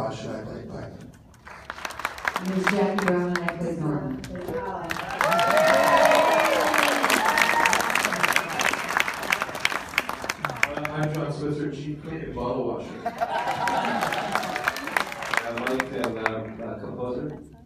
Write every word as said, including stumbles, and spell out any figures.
washer, I play pipe. Miss Jackie Brown and I play Norman. Uh, I'm John Switzer, chief cook and bottle washer. I'm Mike, and I'm a composer.